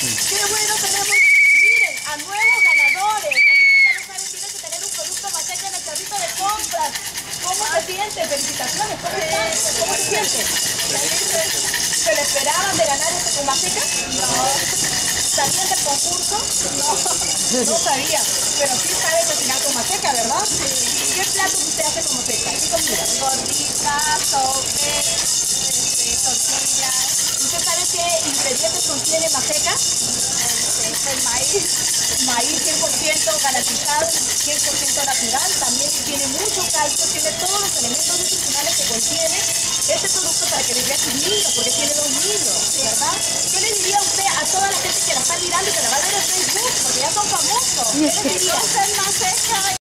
Qué bueno tenemos, miren, a nuevos ganadores. Así que ya lo saben, tienen que tener un producto Maseca en el carrito de compras. ¿Cómo se siente? Felicitaciones, ¿cómo están? ¿Cómo se siente? ¿Se le esperaban de ganar este con Maseca? No. ¿Sabían del concurso? No sabían, pero sí sabe cocinar con Maseca, ¿verdad? Sí. ¿Qué platos usted hace con Maseca? ¿Qué comida? Gorditas, sopes, tortillas. ¿Usted sabe qué ingredientes contiene Maseca? El maíz. Maíz 100% garantizado, 100% natural, también tiene mucho calcio, tiene todos los elementos nutricionales que contiene este producto para que le dé a sus niños, porque tiene 2 niños, ¿verdad? ¿Qué le diría usted a toda la gente que la está mirando y que la va a ver en Facebook, porque ya son famosos? ¿Qué le diría?